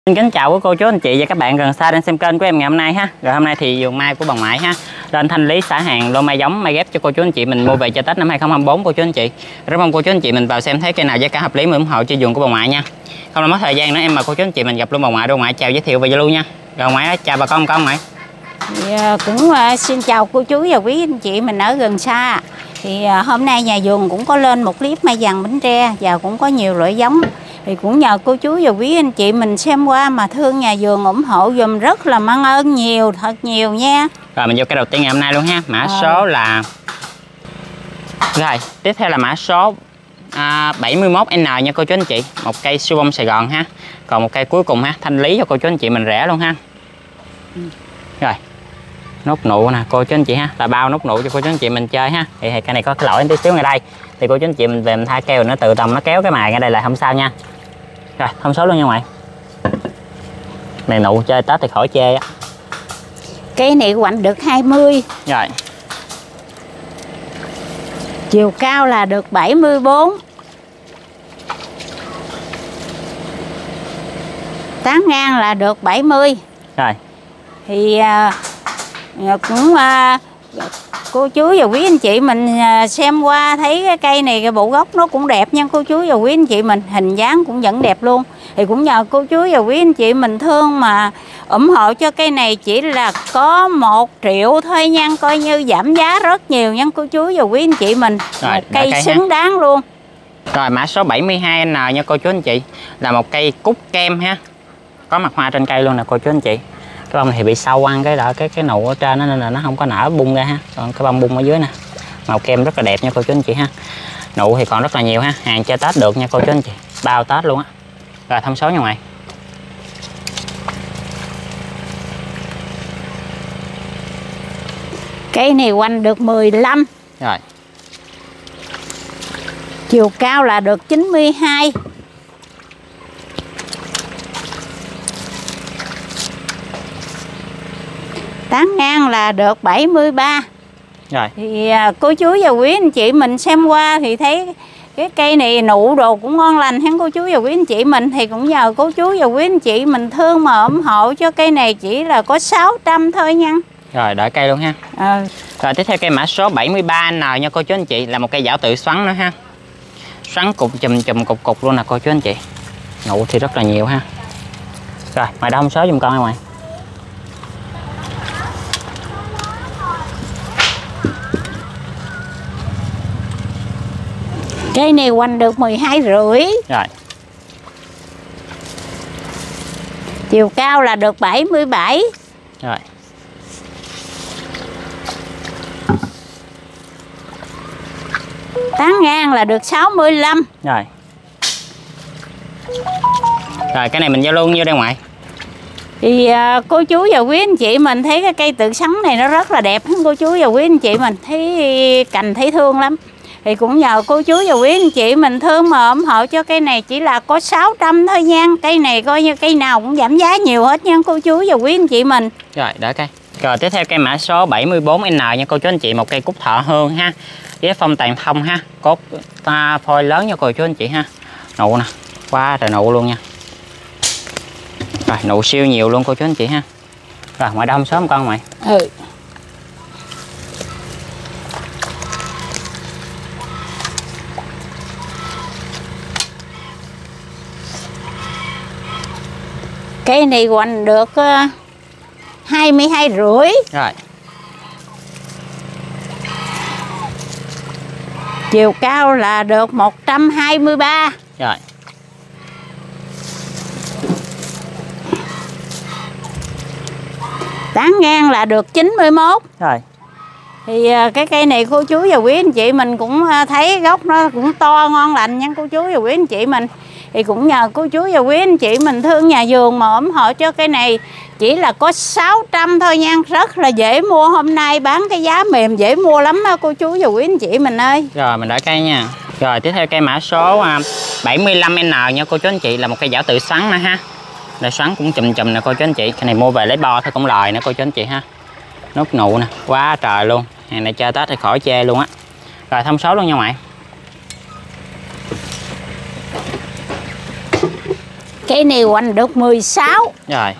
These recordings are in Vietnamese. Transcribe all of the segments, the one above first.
Xin kính chào cô chú anh chị và các bạn gần xa đang xem kênh của em ngày hôm nay ha. Rồi hôm nay thì vườn mai của bà ngoại ha lên thanh lý xả hàng lô mai giống mai ghép cho cô chú anh chị mình mua về cho Tết năm 2024 cô chú anh chị. Rất mong cô chú anh chị mình vào xem thấy cây nào giá cả hợp lý mà ủng hộ cho vườn của bà ngoại nha. Không làm mất thời gian nữa, em mời cô chú anh chị mình gặp luôn bà ngoại. Bà ngoại chào giới thiệu về Zalo nha. Rồi ngoại chào bà con ngoại. Cũng xin chào cô chú và quý anh chị mình ở gần xa. Thì hôm nay nhà vườn cũng có lên một clip mai vàng Bến Tre và cũng có nhiều loại giống. Thì cũng nhờ cô chú và quý anh chị mình xem qua mà thương nhà vườn ủng hộ dùm, rất là mang ơn nhiều, thật nhiều nha. Rồi mình vô cây đầu tiên ngày hôm nay luôn ha. Mã số là rồi, tiếp theo là mã số 71N nha cô chú anh chị. Một cây siêu bông Sài Gòn ha. Còn một cây cuối cùng ha, thanh lý cho cô chú anh chị mình rẻ luôn ha. Rồi. Nốt nụ nè cô chú anh chị ha, là bao nốt nụ cho cô chú anh chị mình chơi ha. Thì cây này có cái lỗi tí xíu ngay đây, thì cô chú anh chị mình về mình thay keo nó tự động nó kéo cái mài ngay đây lại không sao nha. Rồi thông số luôn nha ngoại. Này nụ chơi Tết thì khỏi chê á. Cây này quạnh được 20. Rồi. Chiều cao là được 74. Tán ngang là được 70. Rồi. Thì cũng cô chú và quý anh chị mình xem qua thấy cái cây này cái bộ gốc nó cũng đẹp nha cô chú và quý anh chị mình, hình dáng cũng vẫn đẹp luôn. Thì cũng nhờ cô chú và quý anh chị mình thương mà ủng hộ cho cây này chỉ là có 1 triệu thôi nha, coi như giảm giá rất nhiều nha cô chú và quý anh chị mình. Rồi, một cây xứng đáng luôn. Rồi mã số 72N nha cô chú anh chị, là một cây cúc kem ha, có mặt hoa trên cây luôn nè cô chú anh chị. Cái bông thì bị sâu ăn cái nụ ở trên đó, nên là nó không có nở bung ra ha. Còn cái bông bung ở dưới nè, màu kem rất là đẹp nha cô chú anh chị ha. Nụ thì còn rất là nhiều ha, hàng chơi Tết được nha cô chú anh chị, bao Tết luôn á. Rồi thông số nha ngoại. Cây này quanh được 15. Rồi. Chiều cao là được 92. Tán ngang là được 73. Rồi. Thì cô chú và quý anh chị mình xem qua thì thấy cái cây này nụ đồ cũng ngon lành hen cô chú và quý anh chị mình. Thì cũng nhờ cô chú và quý anh chị mình thương mà ủng hộ cho cây này chỉ là có 600 thôi nha. Rồi đợi cây luôn ha. Rồi tiếp theo cây mã số 73N nha cô chú anh chị, là một cây giảo tự xoắn nữa ha. Xoắn cục chùm cục luôn nè cô chú anh chị. Nụ thì rất là nhiều ha. Rồi mày đo thông số giùm con ngoài. Cây này quanh được 12,5. Rồi. Chiều cao là được 77. Rồi. Tán ngang là được 65. Rồi. Rồi cái này mình giao luôn như đây ngoại. Thì cô chú và quý anh chị mình thấy cái cây tự sắn này nó rất là đẹp. Cô chú và quý anh chị mình thấy cành thấy thương lắm. Thì cũng nhờ cô chú và quý anh chị mình thương mà ủng hộ cho cây này chỉ là có 600 thôi nha. Cây này coi như cây nào cũng giảm giá nhiều hết nha cô chú và quý anh chị mình. Rồi đỡ cây. Rồi tiếp theo cây mã số 74N nha cô chú anh chị, một cây cúc thọ hương ha. Với phong tàn thông ha, cốt phôi lớn nha cô chú anh chị ha. Nụ nè, quá trời nụ luôn nha. Rồi nụ siêu nhiều luôn cô chú anh chị ha. Rồi ngoài đông sớm con mày. Cây này quanh được 22,5. Rồi. Chiều cao là được 123. Rồi. Tán ngang là được 91. Rồi. Thì cái cây này cô chú và quý anh chị mình cũng thấy gốc nó cũng to ngon lành nha cô chú và quý anh chị mình. Thì cũng nhờ cô chú và quý anh chị mình thương nhà vườn mà ủng hộ cho cây này chỉ là có 600 thôi nha, rất là dễ mua. Hôm nay bán cái giá mềm dễ mua lắm đó cô chú và quý anh chị mình ơi. Rồi mình đợi cây nha. Rồi tiếp theo cây mã số 75N nha cô chú anh chị, là một cây giảo tự xoắn nữa ha. Đây xoắn cũng chùm nè cô chú anh chị. Cái này mua về lấy bo thôi cũng lời nữa cô chú anh chị ha. Nốt nụ nè, quá trời luôn. Hàng này chơi Tết thì khỏi chê luôn á. Rồi thông số luôn nha ngoại. Cây này hoành được 16. Rồi.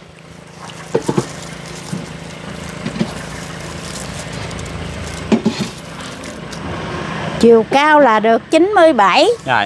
Chiều cao là được 97. Rồi.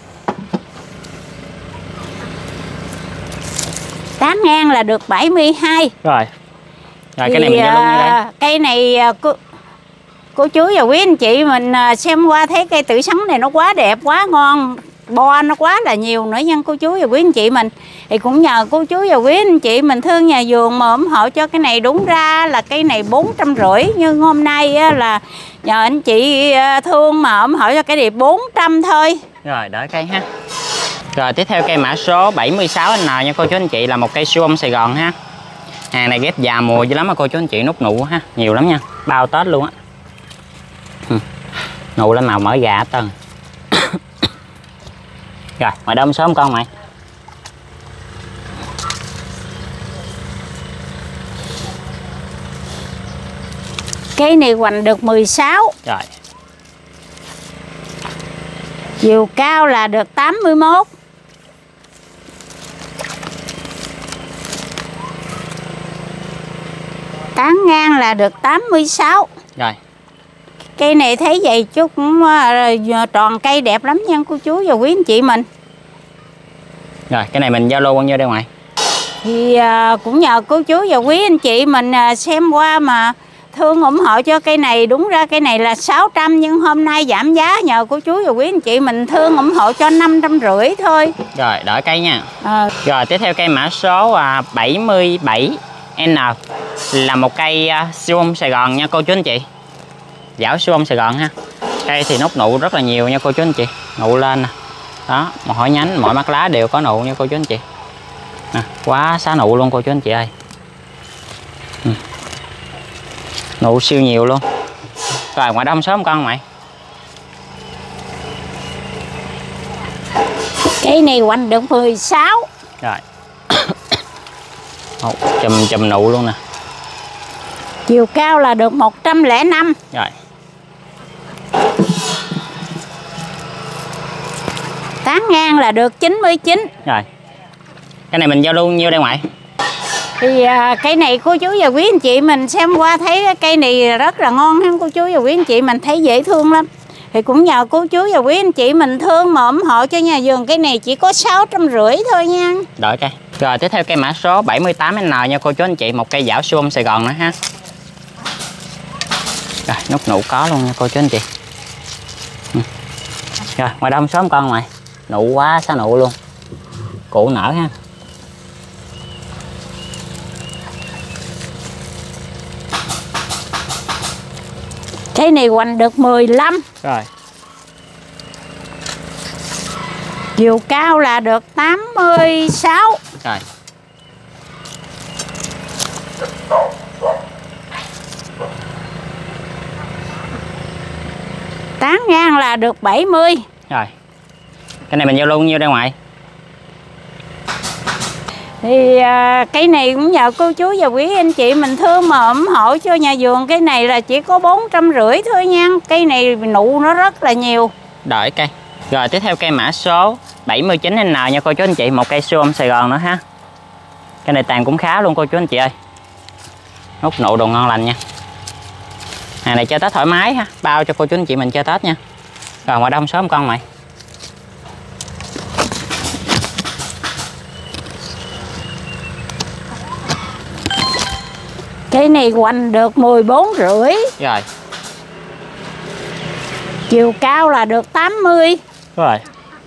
Tán ngang là được 72. Rồi. Rồi cái này mình giao luôn như đây. Cây này cô chú và quý anh chị mình xem qua thấy cây tự sắn này nó quá đẹp, quá ngon, bo nó quá là nhiều nữa nha cô chú và quý anh chị mình. Thì cũng nhờ cô chú và quý anh chị mình thương nhà vườn mà ủng hộ cho cái này, đúng ra là cây này 450, nhưng hôm nay á, là nhờ anh chị thương mà ủng hộ cho cái này 400 thôi. Rồi đợi cây ha. Rồi tiếp theo cây mã số 76N nha cô chú anh chị, là một cây siêu bông Sài Gòn ha. Hàng này ghép già mùa dữ lắm mà cô chú anh chị, nút nụ ha, nhiều lắm nha, bao Tết luôn á. Nụ lên màu mở gà hết trơn. Rồi ngoài đông sớm con mày. Cây này hoành được 16. Rồi. Chiều cao là được 81. Tán ngang là được 86. Rồi. Cây này thấy vậy chút cũng tròn cây đẹp lắm nha cô chú và quý anh chị mình. Rồi cái này mình giao lô bao nhiêu đây ngoài? Thì cũng nhờ cô chú và quý anh chị mình xem qua mà thương ủng hộ cho cây này. Đúng ra cây này là 600 nhưng hôm nay giảm giá nhờ cô chú và quý anh chị mình thương ủng hộ cho 550 thôi. Rồi đợi cây nha. Rồi tiếp theo cây mã số 77N là một cây siêu bông Sài Gòn nha cô chú anh chị. Giảo siêu bông Sài Gòn ha. Cây thì nút nụ rất là nhiều nha cô chú anh chị. Nụ lên nè. Đó, mỗi nhánh, mỗi mắt lá đều có nụ nha cô chú anh chị. Nè, quá xá nụ luôn cô chú anh chị ơi. Nụ siêu nhiều luôn. Rồi ngoài đông sớm con mày. Cây này hoành được 16. Rồi. Chùm nụ luôn nè. Chiều cao là được 105. Rồi. Tán ngang là được 99. Rồi. Cái này mình giao luôn nhiêu đây ngoại? Thì cây này cô chú và quý anh chị mình xem qua thấy cái cây này rất là ngon ha cô chú và quý anh chị mình, thấy dễ thương lắm. Thì cũng nhờ cô chú và quý anh chị mình thương mà ủng hộ cho nhà vườn, cây này chỉ có 650 thôi nha. Đợi cây. Rồi tiếp theo cây mã số 78N nha cô chú anh chị, một cây giảo siêu bông Sài Gòn nữa ha. Rồi nút nụ có luôn nha cô chú anh chị. Rồi ngoài đông sớm con mày. Nụ quá xá nụ luôn. Củ nở ha. Cây này hoành được 15. Rồi. Chiều cao là được 86. Rồi. Tán ngang là được 70. Rồi. Cái này mình giao luôn nhiêu đây ngoại? Thì cây này cũng nhờ cô chú và quý anh chị mình thương mà ủng hộ cho nhà vườn, cây này là chỉ có 450 thôi nha. Cây này nụ nó rất là nhiều. Đợi cây. Rồi tiếp theo cây mã số 79N nha cô chú anh chị, một cây siêu bông Sài Gòn nữa ha. Cây này tàn cũng khá luôn cô chú anh chị ơi. Nút nụ đồ ngon lành nha. Hàng này chơi Tết thoải mái ha, bao cho cô chú anh chị mình chơi Tết nha. Rồi ngoài đông sớm con mày. Cây này hoành được 14,5. Rồi. Chiều cao là được 80. Rồi.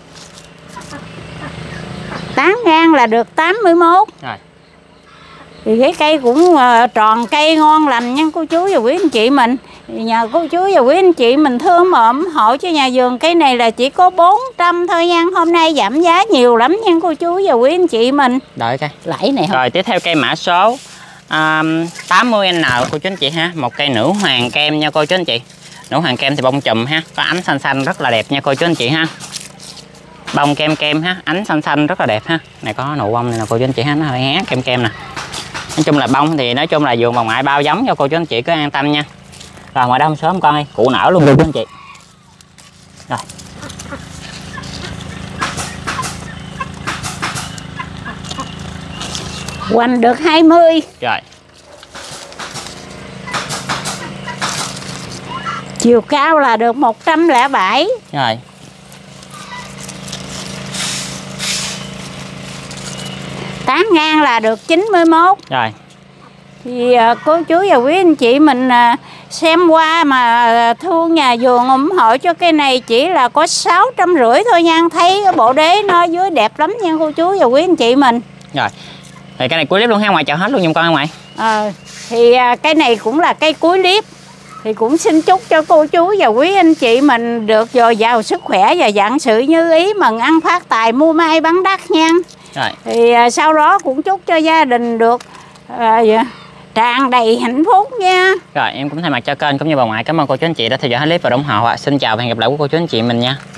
Tán ngang là được 81. Rồi. Thì cái cây cũng tròn cây ngon lành nha cô chú và quý anh chị mình. Thì nhờ cô chú và quý anh chị mình thương mà ủng hộ cho nhà vườn, cây này là chỉ có 400 thôi nha. Hôm nay giảm giá nhiều lắm nha cô chú và quý anh chị mình. Đợi cây. Lẫy này không? Rồi tiếp theo cây mã số 80N cô chú anh chị ha, một cây nữ hoàng kem nha cô chú anh chị. Nữ hoàng kem thì bông chùm ha, có ánh xanh xanh rất là đẹp nha cô chú anh chị ha. Bông kem kem ha, ánh xanh xanh rất là đẹp ha. Này có nụ bông này nè cô chú anh chị ha, nó hơi hé kem kem nè. Nói chung là bông thì nói chung là vườn bà ngoại bao giống cho cô chú anh chị cứ an tâm nha. Rồi ngoài đông sớm con ơi, cụ nở luôn cô chú anh chị. Rồi. Hoành được 20. Rồi. Chiều cao là được 107. Rồi. Tán ngang là được 91. Rồi. Thì cô chú và quý anh chị mình xem qua mà thương nhà vườn ủng hộ cho cây này chỉ là có 650 thôi nha. Thấy cái bộ đế nó dưới đẹp lắm nha cô chú và quý anh chị mình. Rồi. Thì cây này cuối clip luôn ha, ngoài chào hết luôn giùm con ha ngoại. Thì cây này cũng là cây cuối clip. Thì cũng xin chúc cho cô chú và quý anh chị mình được dồi dào sức khỏe và vạn sự như ý, mừng ăn phát tài, mua may bán đắt nha. Rồi. Thì sau đó cũng chúc cho gia đình được tràn đầy hạnh phúc nha. Rồi em cũng thay mặt cho kênh cũng như bà ngoại cảm ơn cô chú anh chị đã theo dõi hết clip và ủng hộ. Xin chào và hẹn gặp lại của cô chú anh chị mình nha.